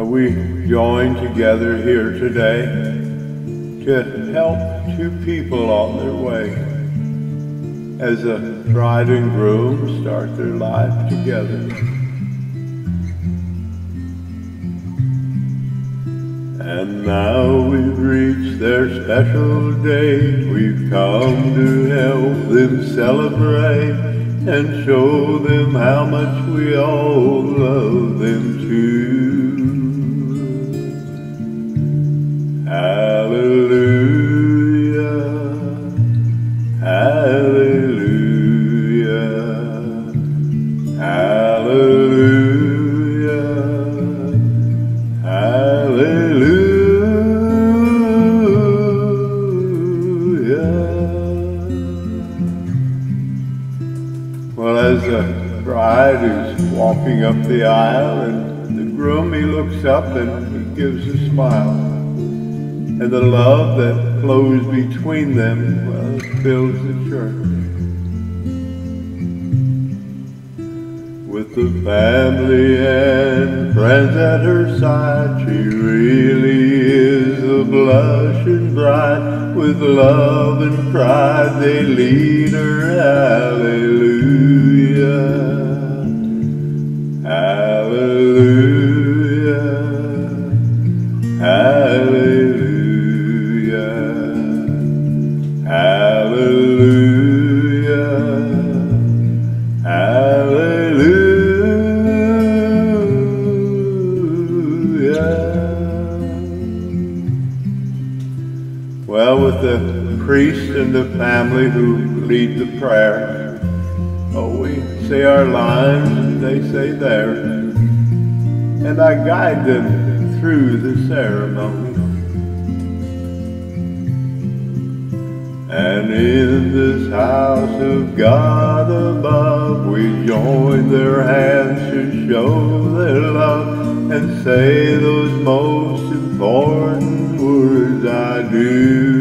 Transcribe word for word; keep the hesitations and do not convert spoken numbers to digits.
Uh, we join together here today to help two people on their way as a bride and groom start their life together. And now we've reached their special date. We've come to help them celebrate and show them how much we all love them too. Hallelujah, hallelujah, hallelujah, hallelujah. Well, as the bride is walking up the aisle and the groom, he looks up and he gives a smile. And the love that flows between them, well, it fills the church. With the family and friends at her side, she really is a blushing bride. With love and pride they lead her, hallelujah, hallelujah, hallelujah. Hallelujah, hallelujah. Well, with the priest and the family who lead the prayer, oh, we say our lines and they say theirs, and I guide them through the ceremony. And in this house of God above, we join their hands to show their love and say those most important words, I do.